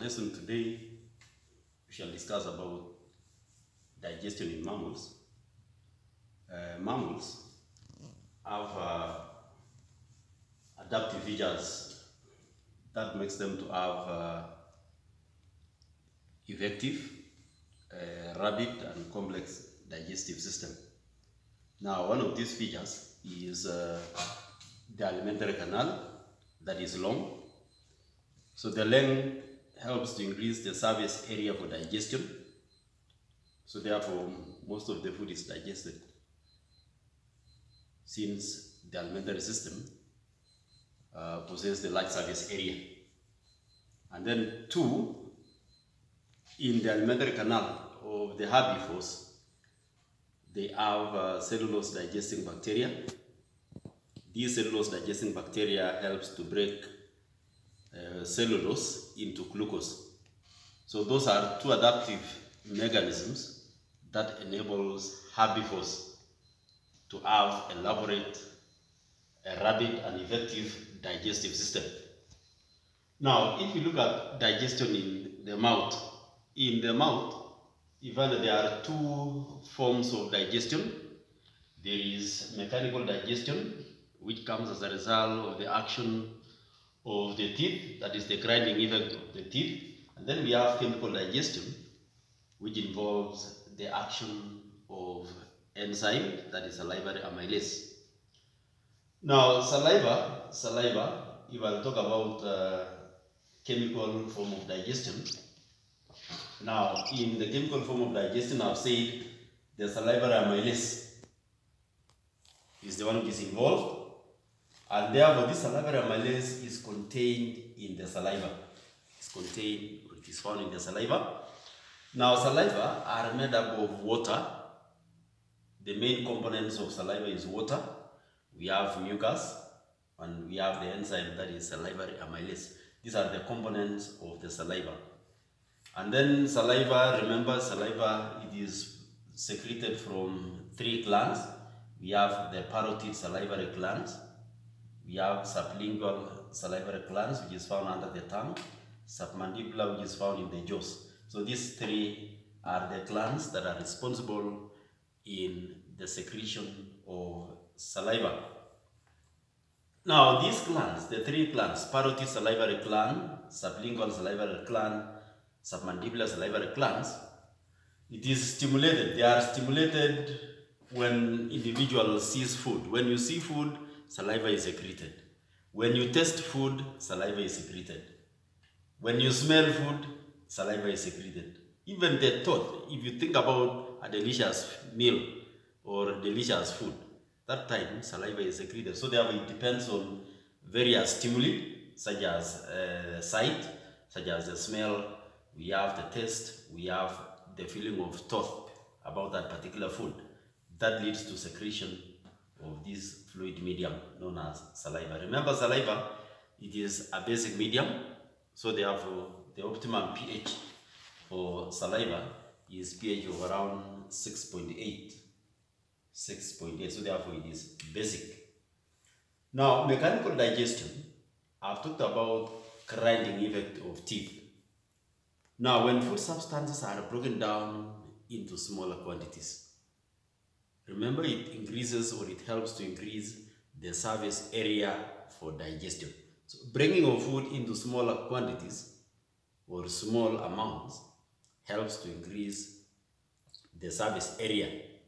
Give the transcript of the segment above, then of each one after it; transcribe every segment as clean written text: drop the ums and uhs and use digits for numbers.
lesson today, we shall discuss about digestion in mammals. Mammals have adaptive features that makes them to have effective, rapid and complex digestive system. Now, one of these features is the alimentary canal that is long. So the length helps to increase the surface area for digestion. So therefore, most of the food is digested since the alimentary system possesses the large surface area. And then two, in the alimentary canal of the herbivores, they have cellulose digesting bacteria. These cellulose digesting bacteria helps to break cellulose into glucose. So those are two adaptive mechanisms that enables herbivores to have elaborate, rapid and effective digestive system. Now, if you look at digestion in the mouth, even there are two forms of digestion. There is mechanical digestion, which comes as a result of the action of the teeth, that is the grinding effect of the teeth. And then we have chemical digestion, which involves the action of enzyme, that is salivary amylase. Now, saliva, if I'll talk about chemical form of digestion. Now, in the chemical form of digestion, I've said the salivary amylase is the one which is involved. And therefore, this salivary amylase is contained in the saliva. It is found in the saliva. Now, saliva are made up of water. The main components of saliva is water. We have mucus, and we have the enzyme that is salivary amylase. These are the components of the saliva. And then saliva, remember saliva, it is secreted from three glands. We have the parotid salivary glands. We have sublingual salivary glands, which is found under the tongue, submandibular, which is found in the jaws. So these three are the glands that are responsible in the secretion of saliva. Now these glands, the three glands, parotid salivary gland, sublingual salivary gland, submandibular salivary glands, it is stimulated. They are stimulated when individual sees food. When you see food, saliva is secreted. When you taste food, saliva is secreted. When you smell food, saliva is secreted. Even the thought, if you think about a delicious meal or delicious food, that time saliva is secreted. So therefore it depends on various stimuli, such as sight, such as the smell, we have the taste, we have the feeling of thought about that particular food. That leads to secretion of this fluid medium known as saliva. Remember, saliva, it is a basic medium, so therefore the optimum pH for saliva is pH of around 6.8. So therefore it is basic. Now, mechanical digestion, I've talked about grinding effect of teeth. Now, when food substances are broken down into smaller quantities, remember, it increases or it helps to increase the surface area for digestion. So bringing of food into smaller quantities or small amounts helps to increase the surface area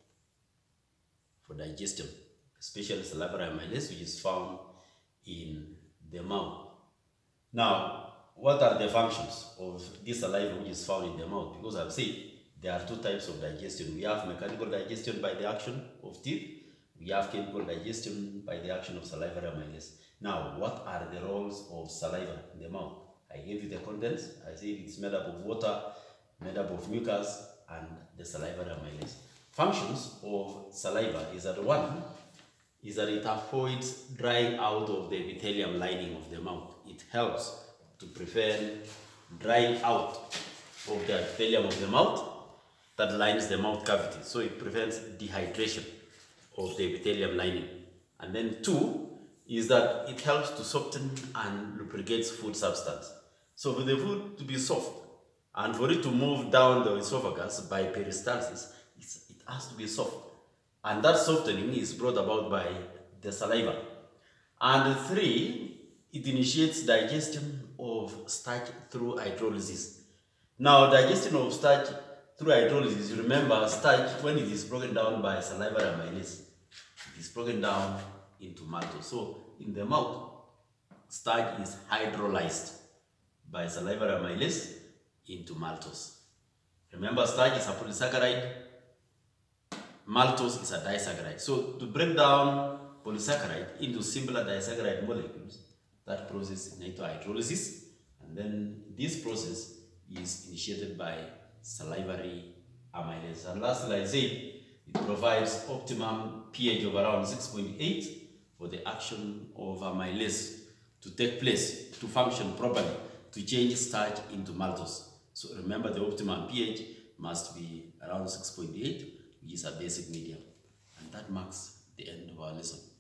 for digestion, especially salivary amylase, which is found in the mouth. Now, what are the functions of this saliva which is found in the mouth? Because I've said there are two types of digestion. We have mechanical digestion by the action of teeth. We have chemical digestion by the action of salivary amylase. Now, what are the roles of saliva in the mouth? I gave you the contents. I said it's made up of water, made up of mucus, and the salivary amylase. Functions of saliva is that one, is that it avoids drying out of the epithelium lining of the mouth. It helps to prevent drying out of the epithelium of the mouth that lines the mouth cavity. So it prevents dehydration of the epithelium lining. And then two is that it helps to soften and lubricates food substance. So for the food to be soft and for it to move down the esophagus by peristalsis, it has to be soft. And that softening is brought about by the saliva. And 3, it initiates digestion of starch through hydrolysis. Now, digestion of starch through hydrolysis, you remember starch, when it is broken down by salivary amylase, it is broken down into maltose. So, in the mouth, starch is hydrolyzed by salivary amylase into maltose. Remember, starch is a polysaccharide, maltose is a disaccharide. So, to break down polysaccharide into simpler disaccharide molecules, that process is hydrolysis, and then this process is initiated by salivary amylase. And lastly, I said, it provides optimum pH of around 6.8 for the action of amylase to take place, to function properly, to change starch into maltose. So remember, the optimum pH must be around 6.8, which is a basic medium. And that marks the end of our lesson.